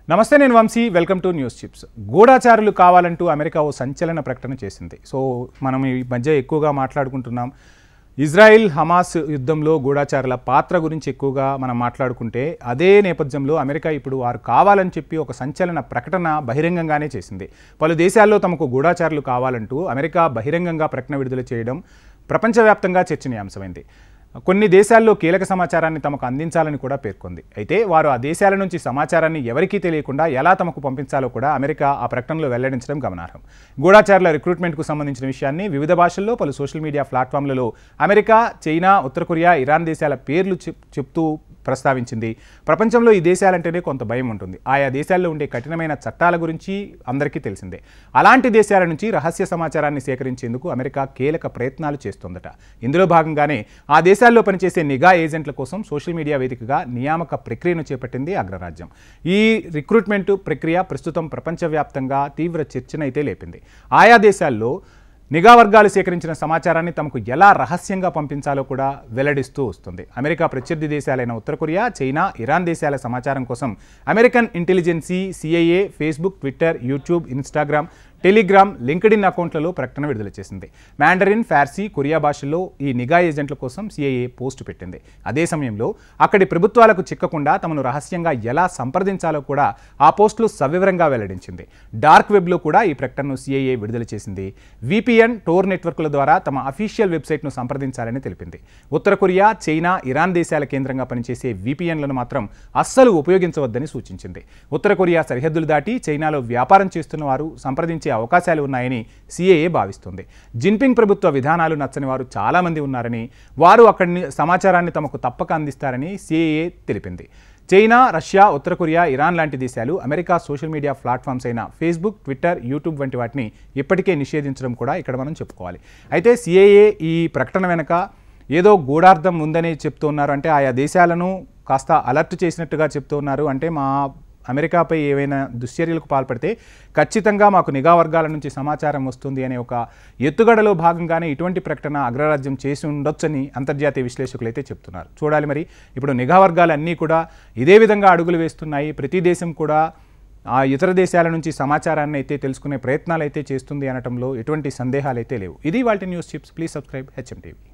నమస్తే, నేను Vamshi. Welcome to news chips. గూఢాచారులు కావాలంటూ అమెరికా ఓ సంచలన ప్రకటన చేసింది. మనం ఈ మధ్య ఎక్కువగా మాట్లాడుకుంటున్నాం. ఇజ్రాయిల్ హమాస్ యుద్ధంలో గూఢాచారుల పాత్ర గురించి ఎక్కువగా మనం మాట్లాడుకుంటే, అదే నేపథ్యంలో అమెరికా ఇప్పుడు వారు కావాలని చెప్పి ఒక సంచలన ప్రకటన బహిరంగంగానే చేసింది. పలు దేశాల్లో తమకు గూఢాచారులు కావాలంటూ అమెరికా బహిరంగంగా ప్రకటన విడుదల చేయడం ప్రపంచవ్యాప్తంగా చర్చనీయాంశమైంది. కొన్ని దేశాల్లో కీలక సమాచారాన్ని తమకు అందించాలని కూడా పేర్కొంది. అయితే వారు ఆ దేశాల నుంచి సమాచారాన్ని ఎవరికీ తెలియకుండా ఎలా తమకు పంపించాలో కూడా అమెరికా ఆ ప్రకటనలో వెల్లడించడం గమనార్హం. గూఢాచారుల రిక్రూట్మెంట్కు సంబంధించిన విషయాన్ని వివిధ భాషల్లో పలు సోషల్ మీడియా ప్లాట్ఫామ్లలో అమెరికా, చైనా, ఉత్తర కొరియా, ఇరాన్ దేశాల పేర్లు చెప్తూ ప్రస్తావించింది. ప్రపంచంలో ఈ దేశాలంటేనే కొంత భయం ఉంటుంది. ఆయా దేశాల్లో ఉండే కఠినమైన చట్టాల గురించి అందరికీ తెలిసిందే. అలాంటి దేశాల నుంచి రహస్య సమాచారాన్ని సేకరించేందుకు అమెరికా కీలక ప్రయత్నాలు చేస్తోందట. ఇందులో భాగంగానే ఆ దేశాల్లో పనిచేసే నిఘా ఏజెంట్ల కోసం సోషల్ మీడియా వేదికగా నియామక ప్రక్రియను చేపట్టింది అగ్రరాజ్యం. ఈ రిక్రూట్మెంట్ ప్రక్రియ ప్రస్తుతం ప్రపంచవ్యాప్తంగా తీవ్ర చర్చనైతే లేపింది. ఆయా దేశాల్లో నిఘా వర్గాలు సేకరించిన సమాచారాన్ని తమకు ఎలా రహస్యంగా పంపించాలో కూడా వెల్లడిస్తూ వస్తుంది. అమెరికా ప్రత్యర్థి దేశాలైన ఉత్తర కొరియా, చైనా, ఇరాన్ దేశాల సమాచారం కోసం American intelligence, CIA, Facebook, Twitter, YouTube, Instagram, Telegram, LinkedIn అకౌంట్లలో ప్రకటన విడుదల చేసింది. మ్యాండరిన్, ఫార్సీ, కొరియా భాషల్లో ఈ నిఘా ఏజెంట్ల కోసం సిఐఏ పోస్టు పెట్టింది. అదే సమయంలో అక్కడి ప్రభుత్వాలకు చిక్కకుండా తమను రహస్యంగా ఎలా సంప్రదించాలో కూడా ఆ పోస్టులు సవివరంగా వెల్లడించింది. డార్క్ వెబ్లో కూడా ఈ ప్రకటనను సిఐఏ విడుదల చేసింది. విపిఎన్, టోర్ నెట్వర్క్ల ద్వారా తమ అఫీషియల్ వెబ్సైట్ను సంప్రదించాలని తెలిపింది. ఉత్తర కొరియా, చైనా, ఇరాన్ దేశాల కేంద్రంగా పనిచేసే విపిఎన్లను మాత్రం అస్సలు ఉపయోగించవద్దని సూచించింది. ఉత్తర కొరియా సరిహద్దులు దాటి చైనాలో వ్యాపారం చేస్తున్న వారు సంప్రదించే అవకాశాలు ఉన్నాయని సిఐఏ భావిస్తుంది. జిన్పింగ్ ప్రభుత్వ విధానాలు నచ్చని వారు చాలామంది ఉన్నారని, వారు అక్కడి సమాచారాన్ని తమకు తప్పక అందిస్తారని సిఐఏ తెలిపింది. చైనా, రష్యా, ఉత్తర కొరియా, ఇరాన్ లాంటి దేశాలు అమెరికా సోషల్ మీడియా ప్లాట్ఫామ్స్ అయిన ఫేస్బుక్, ట్విట్టర్, యూట్యూబ్ వంటి వాటిని ఇప్పటికే నిషేధించడం కూడా ఇక్కడ మనం చెప్పుకోవాలి. అయితే సిఐఏ ఈ ప్రకటన వెనుక ఏదో గూఢార్థం ఉందని చెప్తున్నారు. అంటే ఆయా దేశాలను కాస్త అలర్ట్ చేసినట్టుగా చెప్తున్నారు. అంటే మా అమెరికాపై ఏవైనా దుశ్చర్యలకు పాల్పడితే ఖచ్చితంగా మాకు నిఘా వర్గాల నుంచి సమాచారం వస్తుంది అనే ఒక ఎత్తుగడలో భాగంగానే ఇటువంటి ప్రకటన అగ్రరాజ్యం చేసి ఉండొచ్చని అంతర్జాతీయ విశ్లేషకులు అయితే చెప్తున్నారు. చూడాలి మరి. ఇప్పుడు నిఘా వర్గాలన్నీ కూడా ఇదే విధంగా అడుగులు వేస్తున్నాయి. ప్రతి దేశం కూడా ఆ ఇతర దేశాల నుంచి సమాచారాన్ని అయితే తెలుసుకునే ప్రయత్నాలు అయితే చేస్తుంది అనటంలో ఎటువంటి సందేహాలు అయితే లేవు. ఇది వాటి news chips. Please subscribe HM TV.